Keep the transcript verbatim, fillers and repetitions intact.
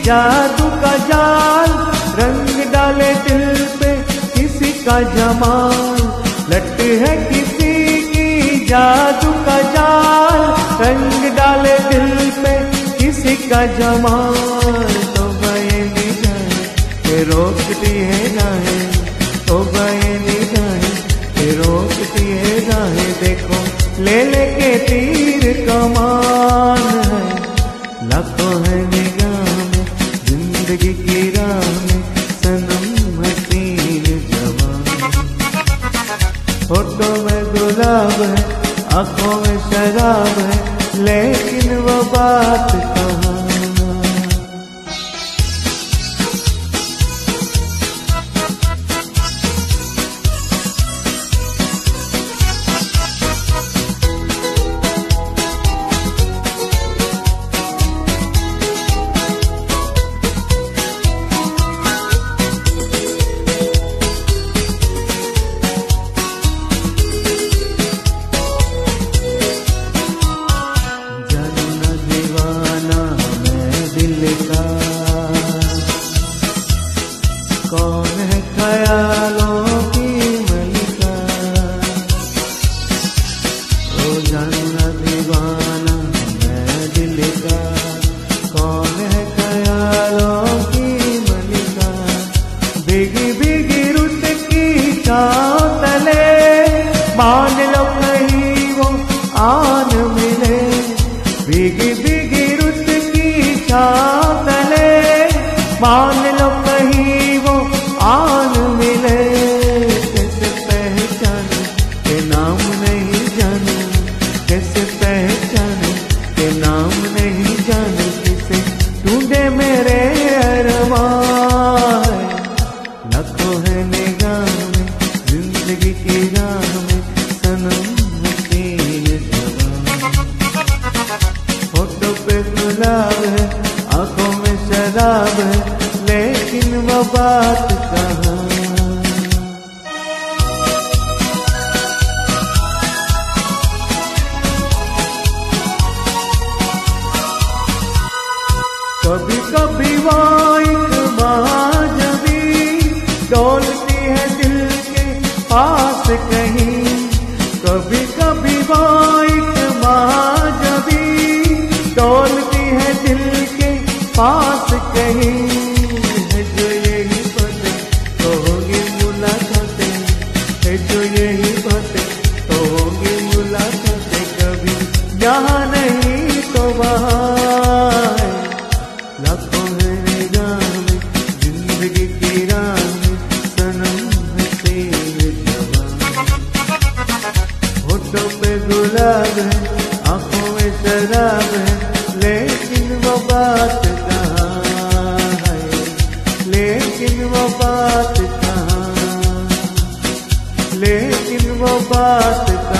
जादू का जाल, रंग डाले दिल पे किसी का जमाल। लट है किसी की जादू का जाल, रंग डाले दिल पे किसी का जमाल। तो गए निगाहें के रोकती है राहें, तो गए निगाहें के रोकती है राहें। देखो ले लेके तीर कमान है, लाखों है निगाह में जिंदगी की राह में सनम हसीन जवान। होठों में गुलाब है, आंखों में शराब है, लेकिन वो बात कहाँ। कौन है ख्यालों की मलिका, ओ जानना दीवाना मैं दिल का। कौन है ख्यालों की मलिका, भीगी भीगी रुत की छाँव तले, मान लो कहीं वो आन मिले। भीगी भीगी रुत की छाँव तले, मान लो कहीं वो आन मिले। कैसे पहचाने के नाम नहीं जाने, कैसे पहचाने के नाम नहीं जाने, किसे ढूंढे मेरे अरमान। लाखों है निगाह में जिंदगी की राह में सनम हसीन जवान। होठों पे गुलाब है, आंखों में शराब है, लेकिन वो बात कहाँ। कभी कभी वो एक महाजबी डोलती है दिल के पास कहीं। कभी कभी वो एक महाजबी डोलती है दिल के पास कहीं। है जो यही बातें तो होगी मुलाकातें, है जो यही बातें तो होगी मुलाकातें। कभी यहाँ नहीं तो वहाँ है, लाखों है निगाह में जिंदगी की राह में सनम हसीन जवान। होठों पे गुलाब है, आंखों में शराब है, लेकिन वो बात कहाँ है, लेकिन वो बात कहाँ, लेकिन वो बात कहाँ।